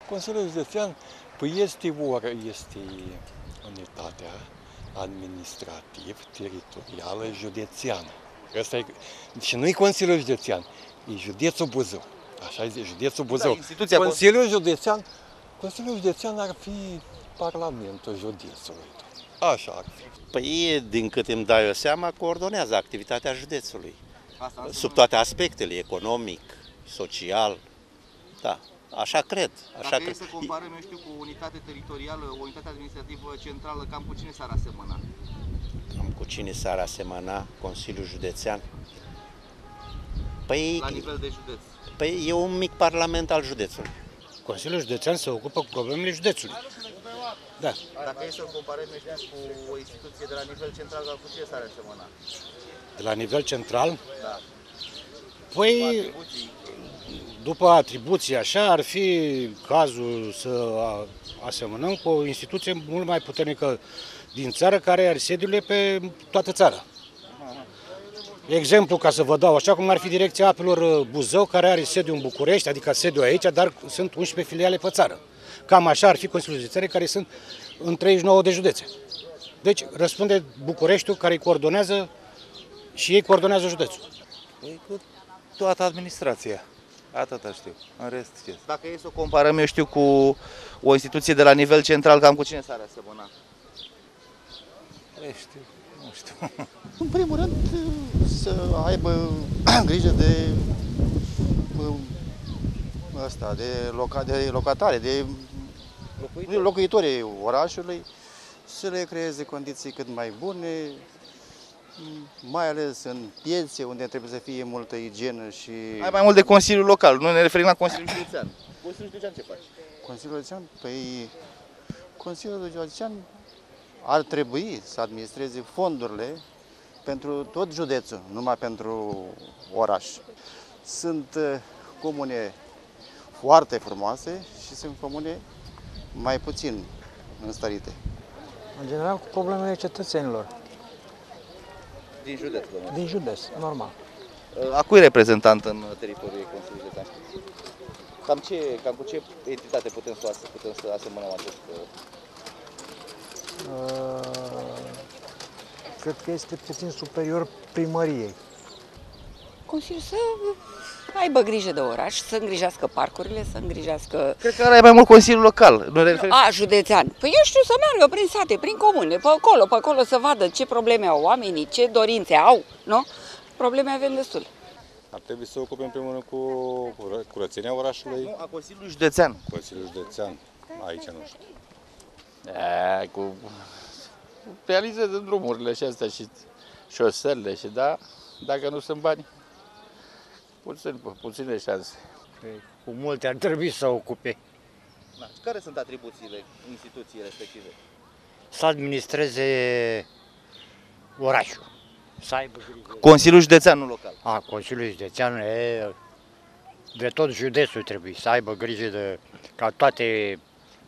Consiliul Județean, păi este unitatea administrativ-teritorială județeană. Și nu e Consiliul Județean, e Județul Buzău. Așa e Județul Buzău. Da, instituția Consiliul Județean ar fi Parlamentul Județului. Așa ar fi. Păi, din cât îmi dau eu seama, coordonează activitatea județului. Sub toate aspectele, economic, social, da. Așa cred. Dacă e să comparăm, eu știu, cu o unitate teritorială, o unitate administrativă centrală, cam cu cine s-ar asemăna? Cam cu cine s-ar asemăna Consiliul Județean? Păi, la nivel de județ. Păi e un mic parlament al județului. Consiliul Județean se ocupă cu problemele județului. Da. Dacă e să comparăm, eu știu, cu o instituție de la nivel central, cu cine s-ar asemăna? De la nivel central? Da. Păi, după atribuții așa, ar fi cazul să asemănăm cu o instituție mult mai puternică din țară, care are sediile pe toată țara. Exemplu, ca să vă dau, așa cum ar fi Direcția Apelor Buzău, care are sediu în București, adică sediu aici, dar sunt 11 filiale pe țară. Cam așa ar fi Consiliul Județean, care sunt în 39 de județe. Deci răspunde Bucureștiul, care îi coordonează și ei coordonează județul. Păi cu toată administrația. Atâta știu. În rest ce? Dacă e să comparăm, eu știu, cu o instituție de la nivel central, cam cu cine s-ar asemăna? Nu știu. În primul rând, să aibă grijă de locatare, de locuitorii orașului, să le creeze condiții cât mai bune, mai ales în piețe, unde trebuie să fie multă igienă și... Mai mult de Consiliul Local, nu ne referim la Consiliul Județean. Consiliul Județean ce face? Consiliul Județean? Păi, Consiliul Județean ar trebui să administreze fondurile pentru tot județul, numai pentru oraș. Sunt comune foarte frumoase și sunt comune mai puțin înstărite. În general, cu problemele cetățenilor. Din județ, domnule. Din județ, normal. A cui reprezentant în teritoriul Consiliului Județean? Cam cu ce entitate putem să asemănăm acest... Cred că este puțin superior primăriei. Consiliul să aibă grijă de oraș, să îngrijească parcurile, să îngrijească... Cred că are mai mult Consiliul Local. Județean. Păi eu știu, să meargă prin sate, prin comune, pe acolo, să vadă ce probleme au oamenii, ce dorințe au, nu? Probleme avem destul. Ar trebui să se ocupe în primul rând cu curățenia orașului. Nu, a Consiliului Județean. Consiliul Județean, aici nu știu. Cu realizeze drumurile și astea și șoselele și da, dacă nu sunt bani, puține șanse. Cu multe ar trebui să ocupe. Da. Care sunt atribuțiile instituției respective? Să administreze orașul. Să aibă grijă. Consiliul Județean, nu local. Consiliul Județean de tot județul trebuie să aibă grijă ca toate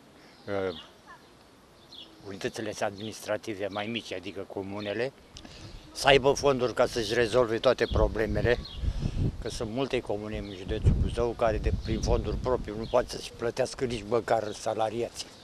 unitățile administrative mai mici, adică comunele, să aibă fonduri ca să-și rezolve toate problemele, că sunt multe comune în județul Buzău care prin fonduri proprii nu poate să-și plătească nici măcar salariații.